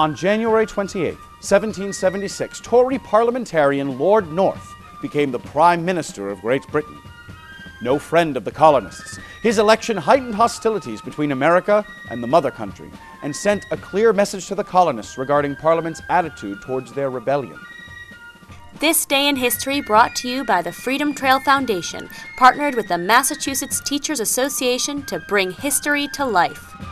On January 28, 1776, Tory parliamentarian Lord North became the Prime Minister of Great Britain. No friend of the colonists, his election heightened hostilities between America and the mother country and sent a clear message to the colonists regarding Parliament's attitude towards their rebellion. This Day in History brought to you by the Freedom Trail Foundation, partnered with the Massachusetts Teachers Association to bring history to life.